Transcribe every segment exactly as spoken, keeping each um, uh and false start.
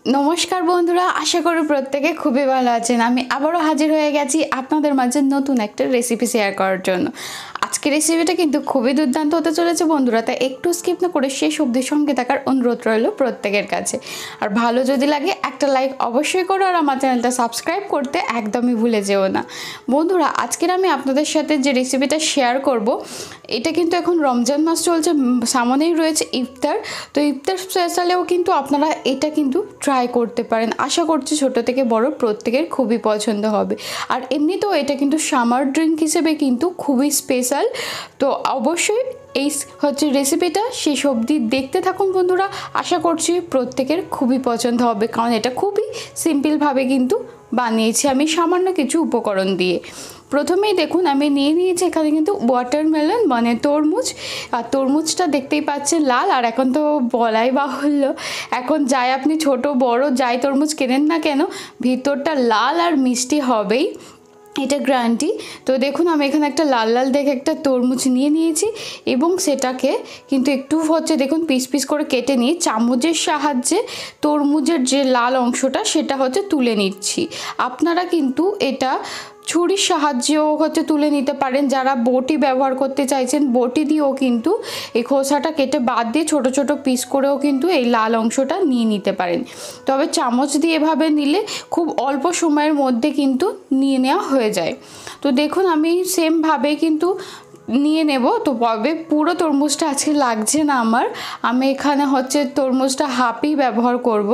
নমস্কার বন্ধুরা, আশা করি প্রত্যেকে খুবই ভালো আছেন। আমি আবারও হাজির হয়ে গেছি আপনাদের মাঝে নতুন একটা রেসিপি শেয়ার করার জন্য। আজকে রেসিপিটা কিন্তু খুবই দুর্দান্ত হতে চলেছে বন্ধুরা, তাই একটু স্কিপ না করে শেষ অবধি সঙ্গে থাকার অনুরোধ রইল প্রত্যেকের কাছে। আর ভালো যদি লাগে একটা লাইক অবশ্যই করো, আর আমার চ্যানেলটা সাবস্ক্রাইব করতে একদমই ভুলে যেও না বন্ধুরা। আজকের আমি আপনাদের সাথে যে রেসিপিটা শেয়ার করব, এটা কিন্তু এখন রমজান মাস চলছে, সামনেই রয়েছে ইফতার। তো ইফতার স্পেশালেও কিন্তু আপনারা এটা কিন্তু ট্রাই করতে পারেন। আশা করছি ছোট থেকে বড় প্রত্যেকের খুবই পছন্দ হবে। আর এমনিতেও এটা কিন্তু সামার ড্রিঙ্ক হিসেবে কিন্তু খুবই স্পেশাল। তো অবশ্যই এই হচ্ছে রেসিপিটা শেষ অবধি দেখতে থাকুন বন্ধুরা। আশা করছি প্রত্যেকের খুবই পছন্দ হবে, কারণ এটা খুবই সিম্পলভাবে কিন্তু বানিয়েছি আমি সামান্য কিছু উপকরণ দিয়ে। প্রথমেই দেখুন আমি নিয়ে নিয়েছি এখানে কিন্তু ওয়াটারমেলন মানে তরমুজ। আর তরমুজটা দেখতেই পাচ্ছেন লাল, আর এখন তো বলাই বাহুল্য, এখন যাই আপনি ছোট বড় যাই তরমুজ কেনেন না কেন, ভিতরটা লাল আর মিষ্টি হবেই, এটা গ্যারান্টি। তো দেখুন আমি এখানে একটা লাল লাল দেখে একটা তরমুজ নিয়ে নিয়েছি, এবং সেটাকে কিন্তু একটু হচ্ছে দেখুন পিস পিস করে কেটে নিয়ে চামচের সাহায্যে তরমুজের যে লাল অংশটা সেটা হচ্ছে তুলে নিচ্ছি। আপনারা কিন্তু এটা ছুরির সাহায্যেও হচ্ছে তুলে নিতে পারেন। যারা বটি ব্যবহার করতে চাইছেন বটি দিয়েও কিন্তু এই খোসাটা কেটে বাদ দিয়ে ছোট ছোট পিস করেও কিন্তু এই লাল অংশটা নিয়ে নিতে পারেন। তবে চামচ দিয়ে এভাবে নিলে খুব অল্প সময়ের মধ্যে কিন্তু নিয়ে নেওয়া হয়ে যায়। তো দেখুন আমি সেমভাবে কিন্তু নিয়ে নেব। তো তবে পুরো তরমুজটা আজকে লাগছে না আমার, আমি এখানে হচ্ছে তরমুজটা হাফই ব্যবহার করব।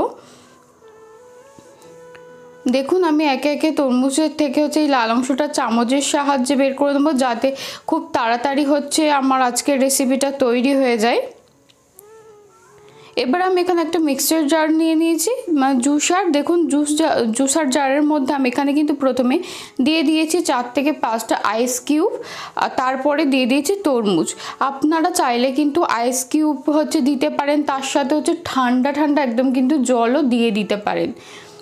দেখুন আমি একে একে তরমুজের থেকে হচ্ছে এই লাল অংশটা চামচের সাহায্যে বের করে দেবো, যাতে খুব তাড়াতাড়ি হচ্ছে আমার আজকের রেসিপিটা তৈরি হয়ে যায়। এবার আমি এখানে একটা মিক্সচার জার নিয়ে নিয়েছি, মানে জুসার। দেখুন জুস জুসার জারের মধ্যে আমি এখানে কিন্তু প্রথমে দিয়ে দিয়েছি চার থেকে পাঁচটা আইস কিউব, আর তারপরে দিয়ে দিয়েছি তরমুজ। আপনারা চাইলে কিন্তু আইস কিউব হচ্ছে দিতে পারেন, তার সাথে হচ্ছে ঠান্ডা ঠান্ডা একদম কিন্তু জলও দিয়ে দিতে পারেন,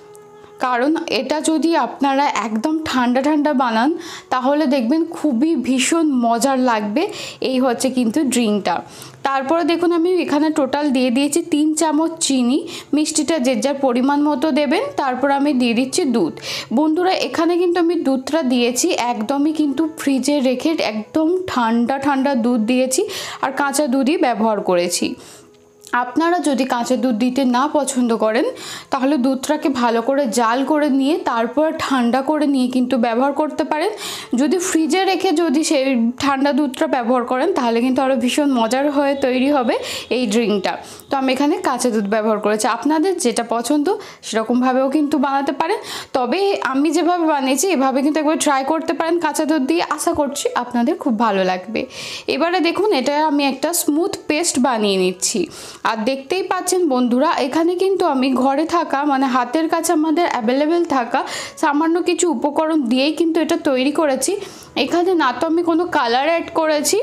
কারণ এটা যদি আপনারা একদম ঠান্ডা ঠান্ডা বানান তাহলে দেখবেন খুবই ভীষণ মজার লাগবে এই হচ্ছে কিন্তু ড্রিঙ্কটা। তারপরে দেখুন আমি এখানে টোটাল দিয়ে দিয়েছি তিন চামচ চিনি, মিষ্টিটা যে যার পরিমাণ মতো দেবেন। তারপর আমি দিয়ে দিচ্ছি দুধ। বন্ধুরা এখানে কিন্তু আমি দুধটা দিয়েছি একদমই কিন্তু ফ্রিজে রেখে, একদম ঠান্ডা ঠান্ডা দুধ দিয়েছি, আর কাঁচা দুধই ব্যবহার করেছি। আপনারা যদি কাঁচা দুধ দিতে না পছন্দ করেন তাহলে দুধটাকে ভালো করে জাল করে নিয়ে তারপর ঠান্ডা করে নিয়ে কিন্তু ব্যবহার করতে পারেন। যদি ফ্রিজে রেখে যদি সেই ঠান্ডা দুধটা ব্যবহার করেন তাহলে কিন্তু আরও ভীষণ মজার হয়ে তৈরি হবে এই ড্রিঙ্কটা। তো আমি এখানে কাঁচা দুধ ব্যবহার করেছি, আপনাদের যেটা পছন্দ সেরকমভাবেও কিন্তু বানাতে পারেন। তবে আমি যেভাবে বানিয়েছি এভাবে কিন্তু একবার ট্রাই করতে পারেন কাঁচা দুধ দিয়ে, আশা করছি আপনাদের খুব ভালো লাগবে। এবারে দেখুন এটা আমি একটা স্মুথ পেস্ট বানিয়ে নিচ্ছি। আর দেখতেই পাচ্ছেন বন্ধুরা এখানে কিন্তু আমি ঘরে থাকা মানে হাতের কাছে আমাদের অ্যাভেলেবেল থাকা সামান্য কিছু উপকরণ দিয়েই কিন্তু এটা তৈরি করেছি। এখানে না তো আমি কোনো কালার অ্যাড করেছি,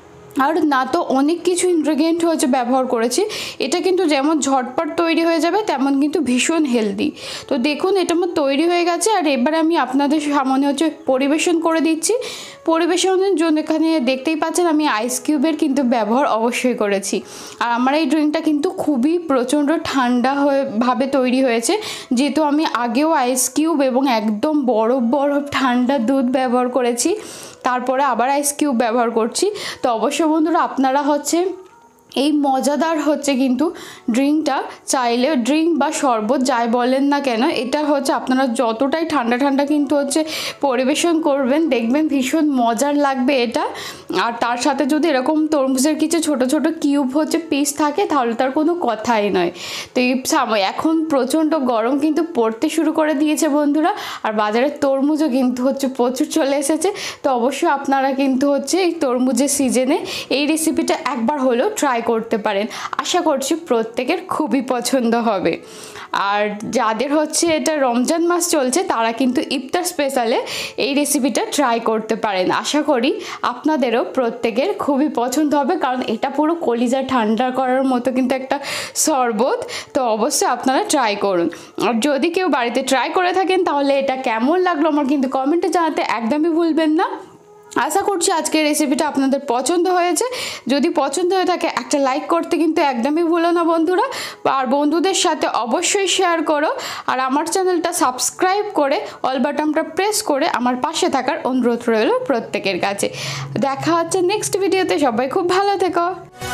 আর না তো অনেক কিছু ইনগ্রেডিয়েন্ট হচ্ছে ব্যবহার করেছি। এটা কিন্তু যেমন ঝটপট তৈরি হয়ে যাবে তেমন কিন্তু ভীষণ হেলদি। তো দেখুন এটা আমার তৈরি হয়ে গেছে, আর এবার আমি আপনাদের সামনে হচ্ছে পরিবেশন করে দিচ্ছি। পরিবেশনের জন্য এখানে দেখতেই পাচ্ছেন আমি আইস কিউবের কিন্তু ব্যবহার অবশ্যই করেছি। আর আমার এই ড্রিঙ্কটা কিন্তু খুবই প্রচণ্ড ঠান্ডা হয়ে ভাবে তৈরি হয়েছে, যেহেতু আমি আগেও আইস কিউব এবং একদম বরফ বরফ ঠান্ডা দুধ ব্যবহার করেছি, তারপরে আবার আইস কিউব ব্যবহার করছি। তো অবশ্য বন্ধুরা আপনারা হচ্ছে এই মজাদার হচ্ছে কিন্তু ড্রিঙ্কটা চাইলে ড্রিঙ্ক বা শরবত যাই বলেন না কেন, এটা হচ্ছে আপনারা যতটাই ঠান্ডা ঠান্ডা কিন্তু হচ্ছে পরিবেশন করবেন দেখবেন ভীষণ মজার লাগবে এটা। আর তার সাথে যদি এরকম তরমুজের কিছু ছোট ছোট কিউব হচ্ছে পিস থাকে তাহলে তার কোনো কথাই নয়। তো এই সময় এখন প্রচণ্ড গরম কিন্তু পড়তে শুরু করে দিয়েছে বন্ধুরা, আর বাজারে তরমুজও কিন্তু হচ্ছে প্রচুর চলে এসেছে। তো অবশ্যই আপনারা কিন্তু হচ্ছে এই তরমুজের সিজনে এই রেসিপিটা একবার হলেও ট্রাই করতে পারেন, আশা করছি প্রত্যেকের খুবই পছন্দ হবে। আর যাদের হচ্ছে এটা রমজান মাস চলছে তারা কিন্তু ইফতার স্পেশালে এই রেসিপিটা ট্রাই করতে পারেন, আশা করি আপনাদেরও প্রত্যেকের খুবই পছন্দ হবে, কারণ এটা পুরো কলিজা ঠান্ডা করার মতো কিন্তু একটা শরবত। তো অবশ্যই আপনারা ট্রাই করুন। আর যদি কেউ বাড়িতে ট্রাই করে থাকেন তাহলে এটা কেমন লাগলো আমার কিন্তু কমেন্টে জানাতে একদমই ভুলবেন না। আশা করছি আজকের রেসিপিটা আপনাদের পছন্দ হয়েছে। যদি পছন্দ হয়ে থাকে একটা লাইক করতে কিন্তু একদমই ভুলো না বন্ধুরা, আর বন্ধুদের সাথে অবশ্যই শেয়ার করো, আর আমার চ্যানেলটা সাবস্ক্রাইব করে অল বাটনটা প্রেস করে আমার পাশে থাকার অনুরোধ রইল প্রত্যেকের কাছে। দেখা হচ্ছে নেক্সট ভিডিওতে, সবাই খুব ভালো থেকো।